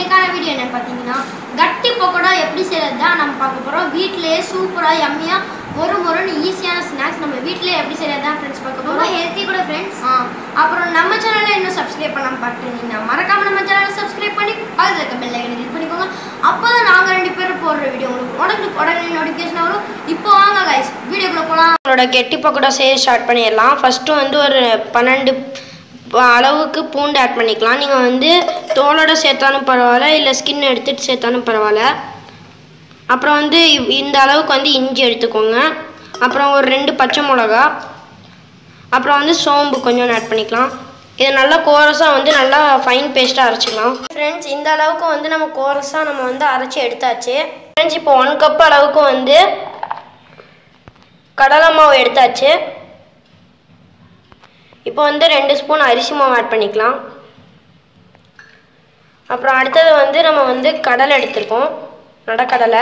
இன்னைக்கான வீடியோ என்ன பார்த்தீங்கன்னா கட்டி பக்கோடா எப்படி செய்யறது தான் நம்ம பார்க்க போகிறோம். வீட்டிலேயே சூப்பராக யம்மியாக மொறுன்னு ஈஸியான ஸ்நாக்ஸ் நம்ம வீட்டிலேயே எப்படி செய்யறது தான் ஃப்ரெண்ட்ஸ் பார்க்க போகிறோம். ரொம்ப ஹெல்த்தி கூட ஃப்ரெண்ட்ஸ். அப்புறம் நம்ம சேனலை இன்னும் சப்ஸ்கிரைப் பண்ணாமல் பார்த்துருந்தீங்கன்னா மறக்காமல் நம்ம சேனலை சப்ஸ்கிரைப் பண்ணி அதில் இருக்க பெல் ஐக்கனை கிளிக் பண்ணிக்கோங்க. அப்போ தான் நாங்கள் 2 பேரும் போடுற வீடியோ உங்களுக்கு உடனே நோட்டிஃபிகேஷன் வரும். இப்போ வாங்க கைஸ் வீடியோக்குள்ளே போகலாம். நம்மளோட கெட்டி பக்கோடா செய்ய ஸ்டார்ட் பண்ணிடலாம். ஃபஸ்ட்டு வந்து ஒரு 12 அளவுக்கு பூண்டு ஆட் பண்ணிக்கலாம். நீங்கள் வந்து தோலோட சேர்த்தாலும் பரவாயில்ல, இல்லை ஸ்கின் எடுத்துகிட்டு சேர்த்தாலும் பரவாயில்ல. அப்புறம் வந்து இந்த அளவுக்கு வந்து இஞ்சி எடுத்துக்கோங்க. அப்புறம் ஒரு 2 பச்சை மிளகா, அப்புறம் வந்து சோம்பு கொஞ்சம் ஆட் பண்ணிக்கலாம். இது நல்லா கோரஸாக வந்து நல்லா ஃபைன் பேஸ்ட்டாக அரைச்சிக்கலாம். ஃப்ரெண்ட்ஸ் இந்த அளவுக்கு வந்து நம்ம கோரஸாக நம்ம வந்து அரைச்சி எடுத்தாச்சு. ஃப்ரெண்ட்ஸ் இப்போ 1 கப் அளவுக்கு வந்து கடலை மாவு எடுத்தாச்சு. இப்போ வந்து 2 ஸ்பூன் அரிசி மாவு ஆட் பண்ணிக்கலாம். அப்புறம் அடுத்தது வந்து நம்ம வந்து கடலை எடுத்துருக்கோம், நடக்கடலை.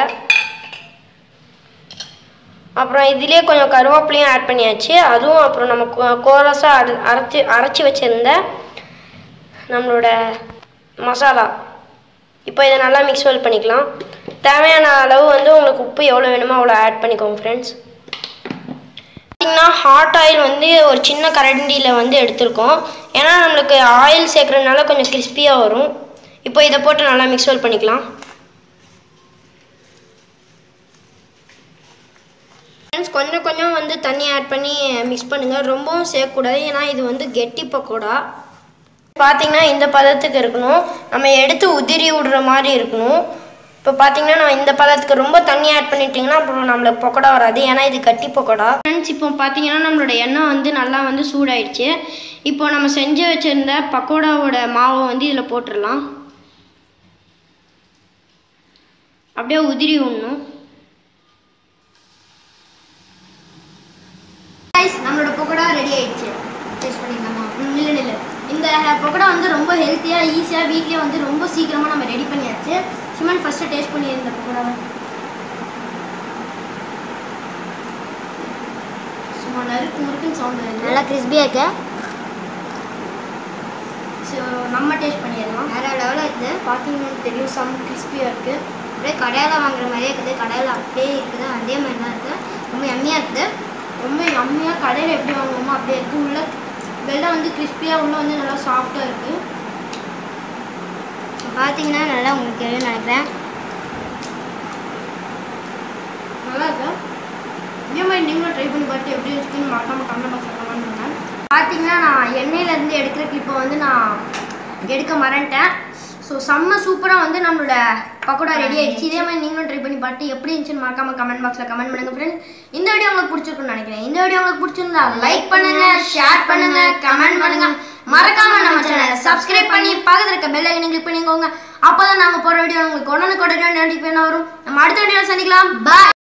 அப்புறம் இதிலே கொஞ்சம் கருவேப்பிலையும் ஆட் பண்ணியாச்சு. அதுவும் அப்புறம் நம்ம கோரஸாக அரைச்சி வச்சுருந்த நம்மளோட மசாலா. இப்போ இதை நல்லா மிக்ஸ் பண்ணிக்கலாம். தேவையான அளவு வந்து உங்களுக்கு உப்பு எவ்வளோ வேணுமோ அவ்வளோ ஆட் பண்ணிக்கோங்க ஃப்ரெண்ட்ஸ். பார்த்திங்கன்னா ஹாட் ஆயில் வந்து ஒரு சின்ன கரண்டியில் வந்து எடுத்துருக்கோம். ஏன்னா நம்மளுக்கு ஆயில் சேர்க்குறதுனால கொஞ்சம் கிறிஸ்பியாக வரும். இப்போ இதை போட்டு நல்லா மிக்ஸ் பண்ணிக்கலாம். ஃப்ரெண்ட்ஸ் கொஞ்சம் வந்து தண்ணி ஆட் பண்ணி மிக்ஸ் பண்ணுங்கள். ரொம்பவும் சேர்க்கக்கூடாது, ஏன்னா இது வந்து கெட்டி பக்கோடா. பார்த்திங்கன்னா இந்த பதத்துக்கு இருக்கணும். நம்ம எடுத்து உதிரி விடுற மாதிரி இருக்கணும். இப்போ பார்த்தீங்கன்னா நான் இந்த பதத்துக்கு ரொம்ப தண்ணி ஆட் பண்ணிட்டிங்கன்னா அப்புறம் நம்மளுக்கு பக்கோடா வராது, ஏன்னா இது கட்டி பக்கோடா. ஃப்ரெண்ட்ஸ் இப்போ பார்த்தீங்கன்னா நம்மளோட எண்ணெய் வந்து நல்லா வந்து சூடாயிடுச்சு. இப்போ நம்ம செஞ்சு வச்சுருந்த பக்கோடாவோட மாவை வந்து இதில் போட்டுடலாம். அப்படியே உதிரி விடணும். நம்மளோட பக்கோடா ரெடி ஆயிடுச்சு. டேஸ்ட் பண்ணிக்கலாமா? இல்லை இந்த பக்கோடா வந்து ரொம்ப ஹெல்த்தியாக ஈஸியாக வீட்லேயே வந்து ரொம்ப சீக்கிரமாக நம்ம ரெடி பண்ணியாச்சு. சிமன் ஃபஸ்ட்டு டேஸ்ட் பண்ணியிருந்த பக்கோடாவை சும்மா நறுக்குன்னு சவுண்டு நல்லா கிறிஸ்பியாக இருக்கு. ஸோ நம்ம டேஸ்ட் பண்ணிடலாம். வேறு லெவலாக இருக்குது. பார்த்தீங்கன்னு தெரியும், செம் கிறிஸ்பியாக இருக்குது. அப்படியே கடையில் வாங்குற மாதிரியே இருக்குது. கடையில் அப்படியே இருக்குது, அதே மாதிரி தான் இருக்குது. ரொம்ப யம்மியாக இருக்குது. ரொம்ப யம்மியாக கடையில் எப்படி வாங்குவோமோ அப்படியே இருக்குது. உள்ள வெள்ளை வந்து கிறிஸ்பியாக, உள்ளே வந்து நல்லா சாஃப்டாக இருக்குது. பார்த்தீங்கன்னா நல்லா உங்களுக்கு தெரியும் நினைக்கிறேன். நல்லா இருக்கு. இதே மாதிரி நீங்களும் ட்ரை பண்ணி பார்த்து எப்படி இருக்குன்னு மறக்காமல் கமெண்ட் பாக்ஸில் கமெண்ட் பண்ணுங்கள். பார்த்தீங்கன்னா நான் எண்ணெயிலேருந்து எடுக்கிற கிளிப்பை வந்து நான் எடுக்க மறந்துட்டேன். ஸோ செம்ம சூப்பராக வந்து நம்மளோட பக்கோடா ரெடி ஆகிடுச்சு. இதே மாதிரி நீங்களும் ட்ரை பண்ணி பார்த்து எப்படி இருந்துச்சுன்னு மறக்காமல் கமெண்ட் பாக்ஸில் கமெண்ட் பண்ணுங்கள் ஃப்ரெண்ட்ஸ். இந்த வீடியோ உங்களுக்கு பிடிச்சிருக்குன்னு நினைக்கிறேன். இந்த வீடியோ உங்களுக்கு பிடிச்சிருந்தா லைக் பண்ணுங்கள், ஷேர் பண்ணுங்கள், கமெண்ட் பண்ணுங்கள். மறக்காம நம்ம சேனலை சப்ஸ்கிரைப் பண்ணி பக்கத்துல இருக்க பெல் ஐக்கனை கிளிக் பண்ணிக்கோங்க. அப்போ தான் நாங்கள் போகிற வீடியோ உங்களுக்கு உடனுக்குடனே நோட்டிஃபிகேஷன் வரும். நம்ம அடுத்த வீடியோவில் சந்திக்கலாம். பாய்.